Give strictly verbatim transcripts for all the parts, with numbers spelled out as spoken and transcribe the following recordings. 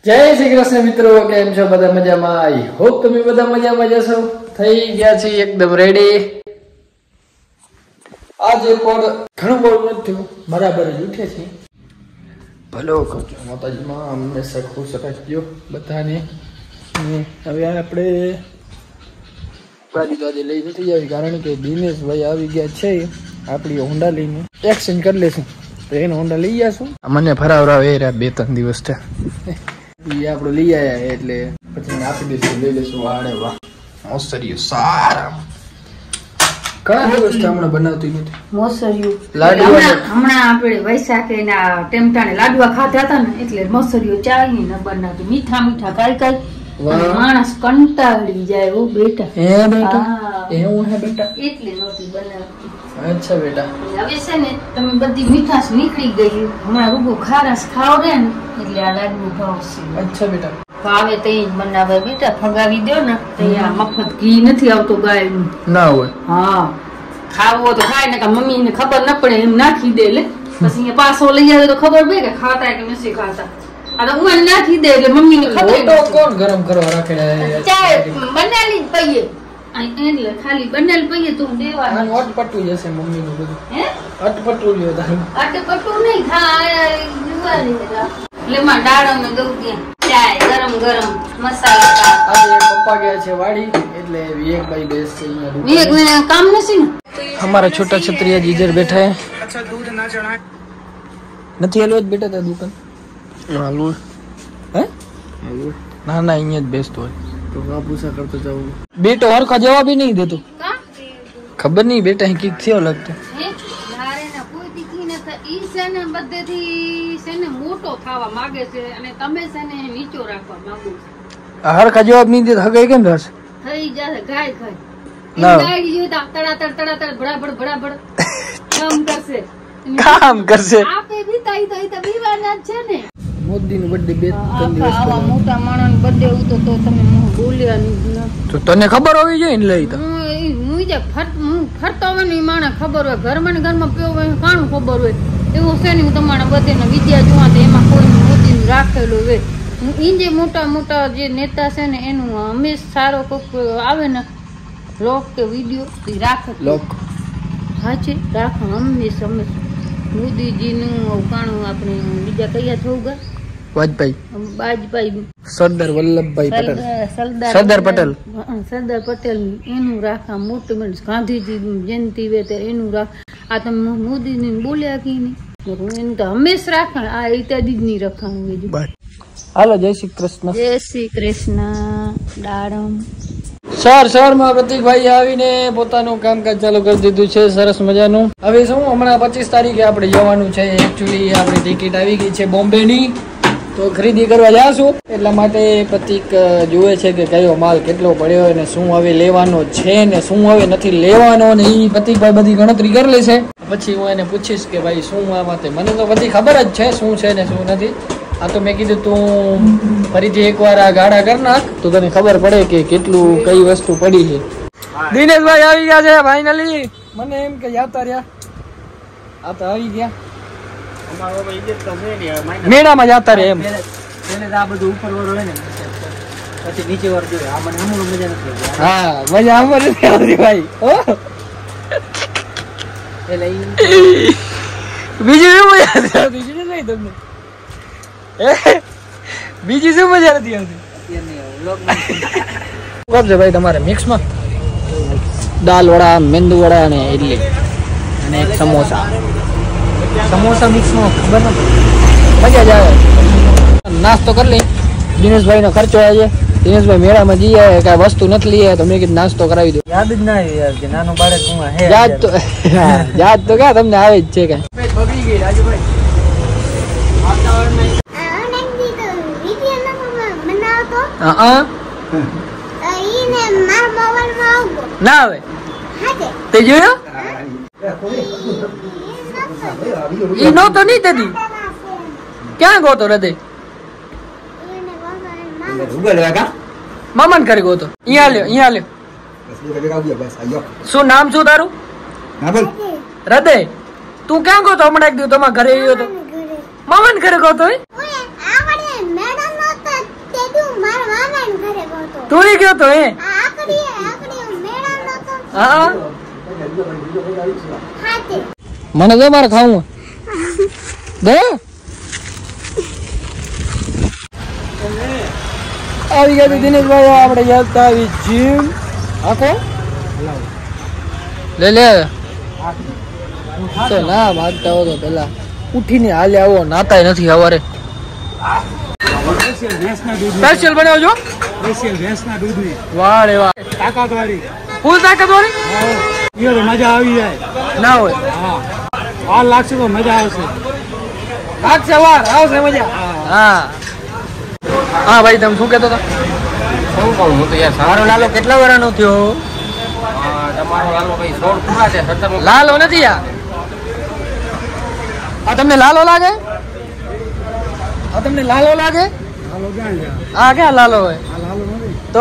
જય શ્રી કૃષ્ણ મિત્રો, કેમ છો બધા? મજામાં? આઈ હોપ તમે બધા મજામાં જશો. થઈ ગયા છે એકદમ રેડી. આજે પણ ઘણું બહુ નથી થયું, બરાબર જ ઉઠે છે. ભલો કરજો માતાજીમાં હંમેશા ખુશ રાખજો બધાને. હવે આપણે ગાડી તો આજે લઈ નથી આવી, કારણ કે દિનેશભાઈ આવી ગયા છે આપણી હોન્ડા લઈને. એક્સચેન્જ કરી લેશું તો એને હોન્ડા લઈ જશું. મને ફરાવરાવ એ રહ્યા બે ત્રણ દિવસ છે, એ આપણે લઈ આવ્યા એટલે પછી આપી દઈશું, લઈ લઈશું. વાળે વાહ મોસરિયું સારા ઘણા દિવસ હમણાં બનાવતી નથી મોસરિયું લાડવા. હમણાં આપણે વૈશાખે ના ટેમટાને લાડવા ખાધા હતા ને એટલે મોસરિયું ચાલી ન બનાવતી. મીઠા મીઠા કાઈ કાઈ માણસ કંટાળી જાય. ઓ બેટા હે બેટા એવું હે બેટા એટલે નહોતી બનાવતી. અચ્છા બેટા, હવે છે ને તમે બધી મીઠાશ નીકળી ગઈ, હમણાં રૂગો ખારાશ ખાવ રે ને એટલે આ લાડવું ભાવશે. અચ્છા બેટા, ભાવે તો જ બનાવે બેટા. ફગાવી દો ને તો આ મફત ઘી નથી આવતું ગાયનું ના હોય. હા ખાવો તો ખાય ને, મમ્મી ને ખબર ન પડે એમ નાખી દે, એટલે પછી પાછો લઈ આવે તો ખબર પડે કે ખાતા કે નથી ખાતા. આ તો હું નાખી દે એટલે મમ્મી ને ખબર. કોણ ગરમ કરવા રાખે ચાય બનાવી પઈએ એટલે ખાલી બનાવી પઈએ તું દેવા અટપટું જશે મમ્મી નું બધું. હે અટપટું લ્યો તારું. અટપટું નહીં થાય એટલે માં ડાળો ને દઉં ત્યાં ચાય ગરમ ગરમ મસાલા. આજે પપ્પા ગયા છે વાડી એટલે વિવેકભાઈ બેસ છે અહીંયા. વિવેક ને કામ નથી ને. हमारा छोटा छतरिया जीजर बैठा है. अच्छा दूध ना चढ़ा નથી હાલવો જ બેટા તાર દુકાન હાલવું હે હાલવું ના ના અહીંયા જ બેસતો હોય તો આ પૂછા કરતો જાવ. બેટો હરખા જવાબ નહીં દેતો. ખબર નહીં બેટા કી થયો લાગતો હે લારે ના કોઈ દીકી ને તો ઈ છે ને બધેથી છે ને મોટો થવા માંગે છે અને તમે છે ને નીચો રાખવા માંગો છો. હરખા જવાબ નહીં દેતો હગાઈ કેમ થશે? થઈ જશે ગાય ગાય ના ગાય જોઈ તો તડાતડ તડાતડ ભડાભડ ભડાભડ કામ કરશે કામ કરશે. આપે બી તાઈ તાઈ તો બીવાના જ છે ને. મોદી નું બર્થડે બે ત્રણ દિવસ આવા મોટા માણસ બર્થડે ઉતો તો તમે બોલ્યા નહીં. તો તને ખબર હોવી જોઈએ ને લઈ તો હું હું જે ફટ હું ફરતો હોય ને માણસ ખબર હોય, ઘરમાં ને ઘરમાં પીવો હોય કાણું ખબર હોય એવું છે ને. હું તમારા બધેના વિદ્યા જોવા તો એમાં કોઈ મોદી રાખેલું હોય. હું ઈ જે મોટા મોટા જે નેતા છે ને એનું હંમેશા સારો કોક આવે ને લોક કે વિડીયો રાખે લોક હાચે રાખો હંમેશા હંમેશા. મોદીજીનું અવકાણું આપણે બીજા કયા થવું ગયા વાજપેયી વાજપેયી સરદાર વલ્લભભાઈ પટેલ સરદાર સરદાર પટેલ સરદાર પટેલ એનું રાખા મોટું. ગાંધીજી જયંતિ વે એનું રાખ. આ તમે મોદીને બોલ્યા કે નહીં એનું તો હંમેશા રાખે. આ ઇત્યાદિ જ નહીં રખાવું. હાલો જય શ્રી કૃષ્ણ. જય શ્રી કૃષ્ણ. દાડમ સર સર માં પ્રતિકભાઈ આવીને પોતાનું કામકાજ ચાલુ કરી દીધું છે સરસ મજાનું. હવે શું હમણાં પચીસ તારીખે આપણે જવાનું છે. એકચ્યુઅલી આપણી ટિકિટ આવી ગઈ છે બોમ્બે ની, તો ખરીદી કરવા જાશું. એટલા માટે પ્રતિક જુએ છે કે કયો માલ કેટલો પડ્યો અને શું હવે લેવાનો છે ને શું હવે નથી લેવાનો ને. એ પ્રતિકભાઈ બધી ગણતરી કરી લેશે, પછી હું એને પૂછીશ કે ભાઈ શું આ માટે. મને તો બધી ખબર જ છે શું છે ને શું નથી. આ તો મેં કીધું તું ફરીથી એકવાર આ ગાડા કર નાખ તો તને ખબર પડે કે કેટલું કઈ વસ્તુ પડી છે. દિનેશભાઈ આવી ગયા છે ફાઇનલી. મને એમ કે જાતા રહ્યા આ તો આવી ગયા મેળામાં જાતા રહ્યા એમ. આ બધું ઉપર વાળો હોય ને પછી નીચે વાળો જોઈએ. આ મને અમુક મજા નથી. હા મજા આમ નથી આવતી ભાઈ. એટલે બીજું શું મજા નથી આવતી? બીજું નહીં તમને બીજી શું મજા નથી આવતી? છે ભાઈ તમારે મિક્સમાં દાલ વડા, મેંદુ વડા અને ઇડલી અને એક સમોસા. સમોસા મિક્સમાં ખબર નથી મજા જ આવે. નાસ્તો કરી લઈ. દિનેશભાઈ નો ખર્ચો આજે. દિનેશભાઈ મેળામાં જઈએ કઈ વસ્તુ નથી લઈએ તો મેં કીધું નાસ્તો કરાવી દો. યાદ જ ના આવી યાર કે નાનું બાળક હું હે. યાદ તો યાદ તો ક્યાં તમને આવે જ છે કઈ. બગડી ગઈ રાજુભાઈ. ના આવે તે જોયો ઈ નહોતો નહીં તેથી ક્યાં ગોતો હૃદય મામા ઘરે ગોતો. અહીંયા લ્યો અહીંયા લ્યો. શું નામ શું તારું? હૃદય. તું ક્યાં ગોતો હમણાં એક દિવસ તમારા ઘરે આવ્યો તો? મામા ઘરે ગોતો હોય તોરી ગયો તો એ હા મને દે મારે ખાવું દે આવી ગયા દિનેશભાઈ આપણે યાદ આવી જીમ આખો લે લે ના ભાગતા હો તો પેલા ઉઠીને હાલે આવો નાતાય નથી સવારે સ્પેશિયલ બનાવજો સ્પેશિયલ ભેંસના દૂધ વાહ રે વાહ તાકાત વાળી ફૂલ તાકાત વાળી મજા આવી જાય ના હોય હા વાર લાગશે તો મજા આવશે લાગશે વાર આવશે મજા હા હા ભાઈ તમે શું કહેતો હતા શું કહું હું તો યાર મારો લાલો કેટલા વર્ષનો થયો તમારો લાલો ભાઈ સોળ પૂરા છે સત્તર લાલો નથી યાર આ તમને લાલો લાગે આ તમને લાલો લાગે હાલો ક્યાં ગયા આ ક્યાં લાલો હોય હાલ હાલો નથી તો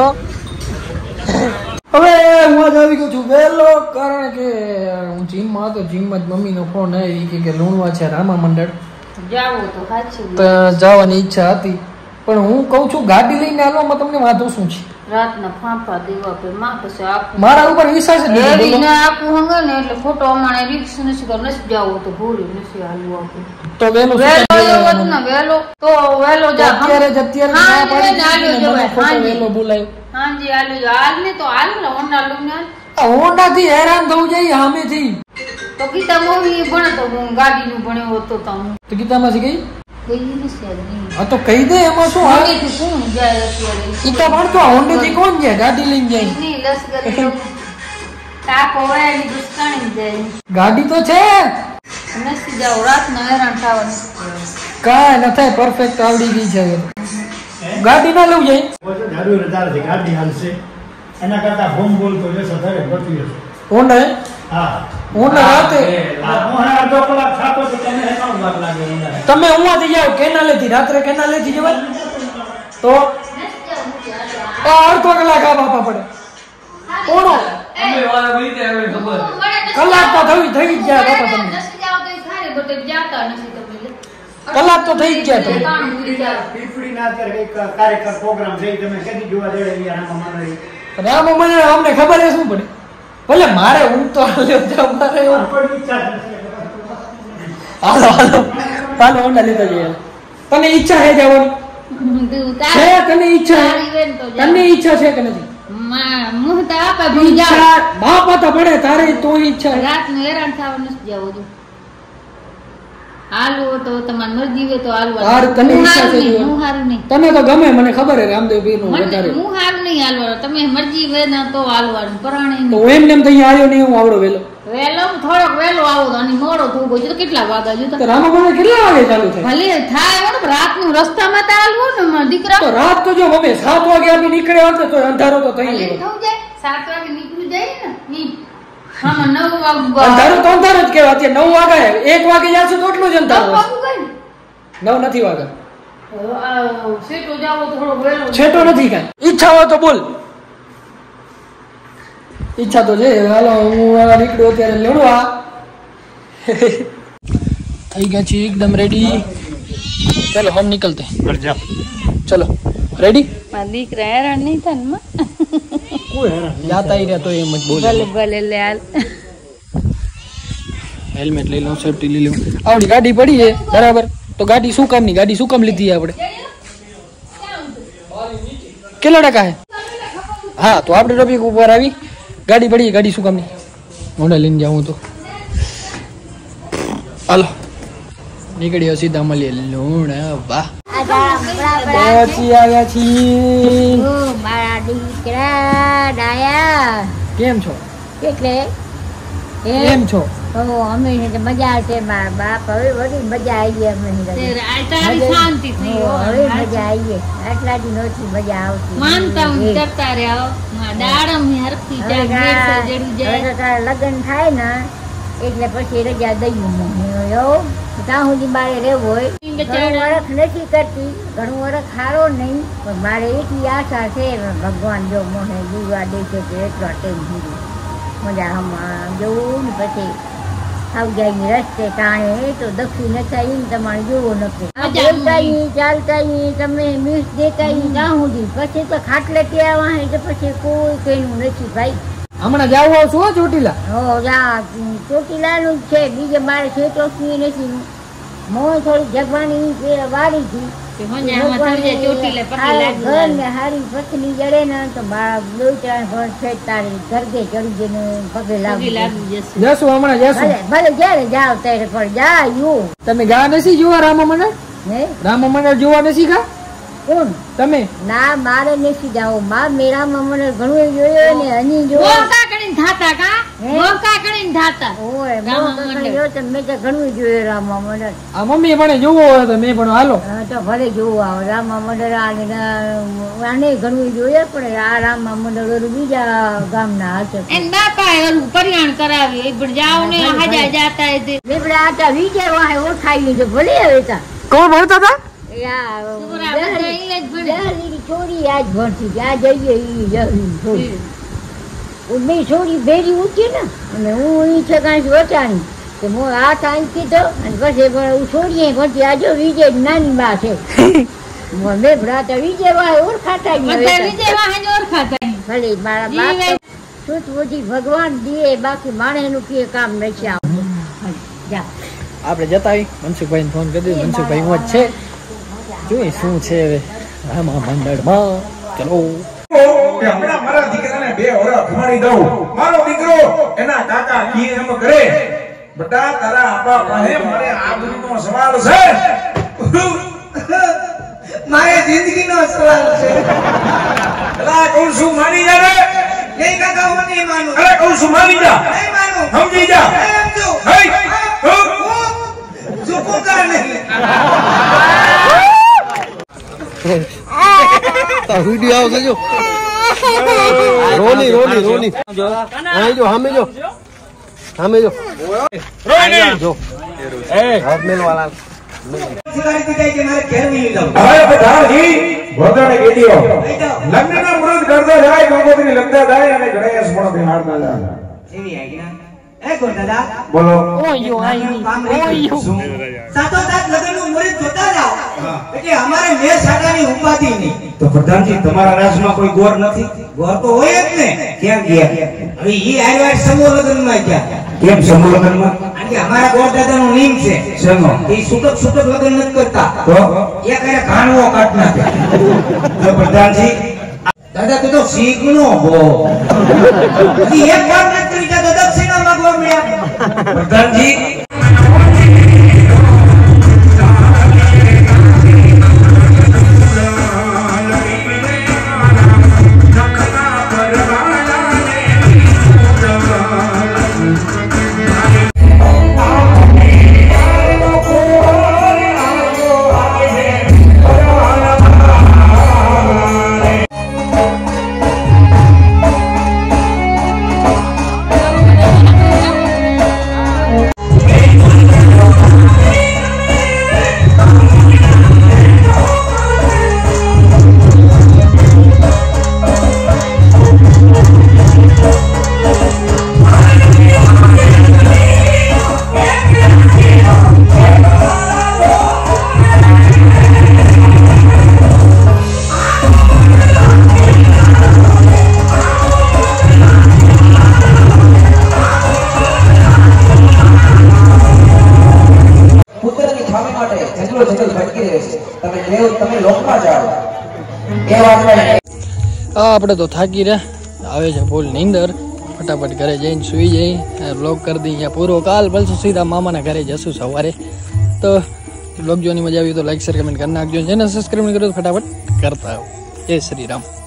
હવે હું આજ આવી ગયો છું વહેલો કારણ કે હું જીમમાં હતો જીમમાં જ મમ્મીનો ફોન આવ્યો કે લુણવા છે રામા મંડળ જાવો તો સાચું તો જવાની ઈચ્છા હતી પણ હું કહું છું ગાડી લઈને આવવામાં તમને વાંધો શું છે રાતના ફાંફા દેવા પે માં પછી આપું મારા ઉપર વિશ્વાસ જ નથી એવી બોલો. ના આપું હંગે ને એટલે ખોટો અમારે રિક્સ નથી કર નથી જાવો તો ભૂરી નથી હાલવું આપું તો વહેલું શું વેલો કામ એવો જ બોલાવવાનું? ને વેલો તો વેલો તો જા અત્યારે જ અત્યારે જ હા, ના પાડી એને આલ્યો દીધી ને મને જવાય. ખોટો હાજી. વહેલો બોલાયો. હાજી હાલ્યો જો હાલ ને તો હાલ ને હોન્ડા લઈને હાલ. આ હોન્ડાથી હેરાન થવું જોઈએ સામેથી. તો ગીતા મોવી ભણે તો હું ગાડીનું ભણ્યો હોતો તો હું તો ગીતામાંથી ગઈ ગઈ નથી હજી. હા તો કહી દે એમાં શું હાલ હોંડેથી કોણ જાય અત્યારે? ગીતા ભણતો આ હોન્ડેથી કોણ જાય ગાડી લઈને જાય નહીં, લશ્કરી લોકો. તાપ હોય એની દુશ્મની જાય. ગાડી તો છે નથી જાવ રાતના હેરાન થવાનું. કાંઈ ન થાય પરફેક્ટ આવડી ગઈ છે હવે. ગાડી ના લેવું જાય જાદુ રજા છે ગાડી હાલશે એના કરતા હોમ બોલ તો લેશે વધારે ગતિ હશે હોન્ડા હે? હા હોન્ડા રાતે આ મોહન અડધો કલાક થાતો તો તેને એકાઉન્ટ વાર લાગે હોન્ડા તમે ઉવાથી જાઓ કેનાલેથી રાત્રે કેનાલેથી જવાય તો આ અડધો કલાક આ બાપા પડે કોણો કલાક તો થઈ થઈ જ ગયા બાપા તમે નથી જાવ તો સારી બટે જાતા નથી તમે. કલાક તો થઈ જ ગયા તમે કામ ભૂલી જાવ. પીપળીના અત્યારે કઈક કાર્યકર પ્રોગ્રામ છે ઈ તમે કેદી જોવા જડે યાર આમાં મને રામ મને અમને ખબર હે શું પડે ભલે મારે હું તો હાલ્યો જાવ મારે એવું પણ ઈચ્છા નથી હાલો હાલો હાલો હોન્ડા લીધા જઈએ તને ઈચ્છા છે જવાની તું છે તાર- તને ઈચ્છા તારી બેન તો જાવ. તને ઈચ્છા છે કે નથી માં મુહ તો આપે ભૂલી જાવ. ઈચ્છા બાપા તો પડે તારે તો ઈચ્છા છે. રાતનું હેરાન થવા નથી જાવ જો. હાલવું તો તમારી મરજી હોય તો હાલવાનું. તાર તને હું ઈચ્છા હારું છે નહીં, જોવાની. હું હારું નહીં. તને તો ગમે મને ખબર હે રામદેવ પીર નું મને વધારે હું હારું નહીં હાલવાનું. તમે મરજી હોય ને તો હાલવાનું. પરાણે તો નહીં. એમ નેમ તો અહીંયા આવ્યો નહીં હું આવડો વેલો વહેલો થોડોક વહેલો આવો તો અને મોડો થવું ગયો તો કેટલા વાગ્યા જો તો તો રામા મંદિર કેટલા વાગે ચાલુ થાય ભલે થાય હોય ને પણ રાતનું રસ્તામાં તો હાલવું ને મારા દીકરા. તો રાત તો જો મમ્મી સાત વાગે આપી નીકળે હોત ને તો અંધારો તો થઈ ભલે ગયો થવું જાય સાત વાગે નીકળી જાય ને ઈ. હા નવ વાગે અંધારો તો અંધારો જ કહેવાય અત્યારે નવ વાગે એક વાગે જશે તો એટલું જ નવ અંધારો હશે. વાગે ગઈ નવ નથી વાગે સેટો જાવો તો થોડો વહેલો છેટો નથી કાંઈ ઈચ્છા હોય તો બોલ ઈચ્છા તો છે હાલો હું આ નીકળ્યો અત્યારે લેવડવા થઈ ગયા છીએ એકદમ રેડી ચલો હમ નીકળતે ચલો રેડી મારા દીકરા હેરાન નહીં થાય ને માં. કોઈ હેરાન જાતા રહ્યા તો એમ જ બોલે ભલે ભલે લે હાલ. હેલ્મેટ લઈ લઉં સેફટી લઈ લઉં આપણી ગાડી પડી છે બરાબર તો ગાડી શું કામની ગાડી શું કામ લીધી આપણે કેટલા ટકા હે હા તો આપણે ટોપિક ઉપર આવી ગાડી પડી ગાડી શું કામની હોન્ડા લઈને જાઉં તો હાલો નીકળ્યો સીધા મળીએ લુણા વાહ પહોંચી આવ્યા છીએ મારા દીકરા ડાયા કેમ છો એટલે કેમ છો અમે મજા આવશે મારા બાપ હવે બધી મજા આવી અમે શાંતિ થઈ હવે મજા આવી આટલા દી નહોતી મજા આવતી માનતા હું કરતા રહ્યા દાડમ હરખી જાય લગ્ન થાય ને એટલે પછી રજા દઈ એવું ત્યાં સુધી મારે રહેવું હોય ઘણું વરખ નથી કરતી ઘણું વરખ સારો નહીં પણ મારે એટલી આશા છે ભગવાન જો મને જીવવા દે છે તો એટલો ટાઈમ સુધી મજા આમાં જવું ને પછી આવજાઈ રસ્તે ટાણે તો દક્ષિણ થાય તમારે જોવો નથી દેવતાઈ ચાલતાઈ તમે મીસ દેતાઈ ત્યાં સુધી પછી તો ખાટલે ત્યાં વાહે તો પછી કોઈ કઈનું નથી ભાઈ. હમણાં જાવ છો ચોટીલા? હો જા ચોટીલા નું જ છે, બીજે મારે છેટોસની નથી. મોં થોડી જગવાની વારી હતી હારી પત્ની જડે ને તો બે ત્રણ ભર છે તારી ઘરગે ચડી જઈને પગે લાગી જશું હમણાં જશું. ભલે જયારે જાવ ત્યારે પણ જાયું. તમે ગયા નથી જોવા રામા મંડળ? હે રામા મંડળ જોવા નથી કા? કોણ તમે? ના મારે નથી જાવ. માર મેરા મને ઘણું જોયો ને હની જોયો. મોકા કરીને થાતા કા મોકા કરીને થાતા ઓય મોકા કરીને જોયો તો મેં તો ઘણું જોયું રામા મંડળ. આ મમ્મી પણ જોવો હોય તો મેં પણ હાલો. હા તો ભલે જોવું આવે રામા મંડળ. આને ઘણું જોયે પણ આ રામા મંડળ ઓલું બીજા ગામના હશે. એન બાપા ઓલું પરિયાણ કરાવી એ પણ જાવ ને હાજા જાતા એ મેં આટા વિચારવા હે ઓળખાઈ લીધું ભલે હવે તા. કોણ ભણતા હતા? છોડી આજ ભણતી આ જઈએ છોડી મેં છોડી ભેરી ઉઠી ને અને હું અહીં છે કાંઈ વચાણી તો હું આ ટાઈમ કીધો અને પછી હું છોડીએ ભણતી આ જો વિજય નાની બા છે મેં ભરાતા વિજય વાહ ઓળખાતા ભલે મારા બાપ શું બધી ભગવાન દે બાકી માણેનું કે કામ નથી આવતું. આપણે જતા આવી મનસુખભાઈ ફોન કરી દીધો. મનસુખભાઈ હું જ છે જોઈ શું છે હવે રામા મંડળમાં. ચલો હમણાં મારા દીકરાને બે ઓરા ખમાડી દઉં. મારો દીકરો એના કાકા કી એમ કરે બટા તારા આપા પાસે મારે આબરૂનો સવાલ છે. મારે જિંદગીનો સવાલ છે. અલા કહું છું માની જા રે. નહીં કાકા હું નહીં માનું. અરે કહું છું માની જા. નહીં માનું. સમજી જા. નહીં સમજો. હે હું ઝુકુંગા નહીં. વિડિયો આવશે જો રોની રોની રોની અહીં જો સામે જો સામે જો રોની જો એ હાથ મેલવાલા સિવાય દીધા કે મારે ઘેર નહીં જાવ. હવે બધાજી ભોદાને કેડીઓ લગ્નના મુહૂર્ત કરતા જાય ગંગોત્રી લગતા જાય અને ગણેશ પણ બિહારના જાય. એવી આજ્ઞા. એ કોણ દાદા? બોલો. ઓયો આઈ ઓયો સાતો સાત લગ્નનું મુહૂર્ત જોતા જાવ એટલે અમારે મેં સાડાની ઉપાધિ નહીં. તો પ્રધાનજી તમારા રાજમાં કોઈ ગોર નથી? ગોર તો હોય જ ને. ક્યાં ગયા? હવે ઈ આયવાટ સમૂહ લગ્નમાં ગયા. કેમ સમૂહ લગ્નમાં? કારણ કે અમારા ગોર દાદાનો નિયમ છે શેનો? એ છૂટક છૂટક લગ્ન નથી કરતા. તો એક એને કાનવો કાઢ નાખે. તો પ્રધાનજી દાદા તું તો શીખનો હો. હજી એક વાર નથી કરી તો દક્ષિણા માંગવા મળ્યા. પ્રધાનજી આપણે તો થાકી રહ્યા. આવે છે ફૂલ નીંદર. ફટાફટ ઘરે જઈને સુઈ જઈ. વ્લોગ કરી દઈએ અહીંયા પૂરો. કાલ પાછું સીધા મામાના ઘરે જશું સવારે. તો વ્લોગ જોવાની મજા આવી તો લાઈક શેર કમેન્ટ કરી નાખજો. જેને સબસ્ક્રાઈબ નહીં કર્યો તો ફટાફટ કરતા આવો. જય શ્રી રામ.